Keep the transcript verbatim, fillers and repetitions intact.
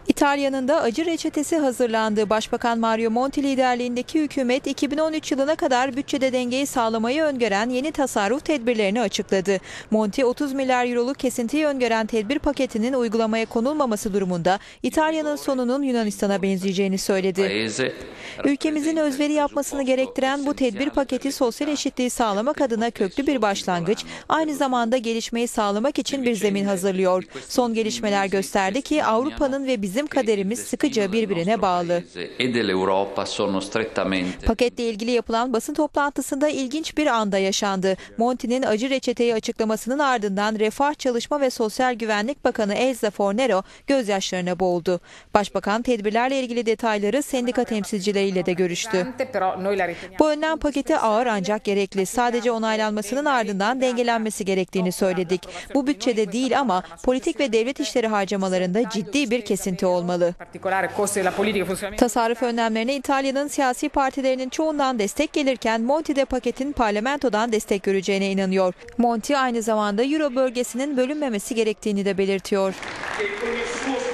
İtalya'nın da acı reçetesi hazırlandı. Başbakan Mario Monti liderliğindeki hükümet iki bin on üç yılına kadar bütçede dengeyi sağlamayı öngören yeni tasarruf tedbirlerini açıkladı. Monti otuz milyar euroluk kesintiyi öngören tedbir paketinin uygulamaya konulmaması durumunda İtalya'nın sonunun Yunanistan'a benzeyeceğini söyledi. Ülkemizin özveri yapmasını gerektiren bu tedbir paketi sosyal eşitliği sağlamak adına köklü bir başlangıç, aynı zamanda gelişmeyi sağlamak için bir zemin hazırlıyor. Son gelişmeler gösterdi ki Avrupa'nın ve bizim kaderimiz sıkıca birbirine bağlı. Paketle ilgili yapılan basın toplantısında ilginç bir anda yaşandı. Monti'nin acı reçeteyi açıklamasının ardından Refah, Çalışma ve Sosyal Güvenlik Bakanı Elsa Fornero gözyaşlarına boğuldu. Başbakan tedbirlerle ilgili detayları sendika temsilcileriyle de görüştü. Bu önlem paketi ağır ancak gerekli. Sadece onaylanmasının ardından dengelenmesi gerektiğini söyledik. Bu bütçede değil ama politik ve devlet işleri harcamalarında ciddi bir kesinti olmalı. Tasarruf önlemlerine İtalya'nın siyasi partilerinin çoğundan destek gelirken Monti de paketin parlamentodan destek göreceğine inanıyor. Monti aynı zamanda Euro bölgesinin bölünmemesi gerektiğini de belirtiyor.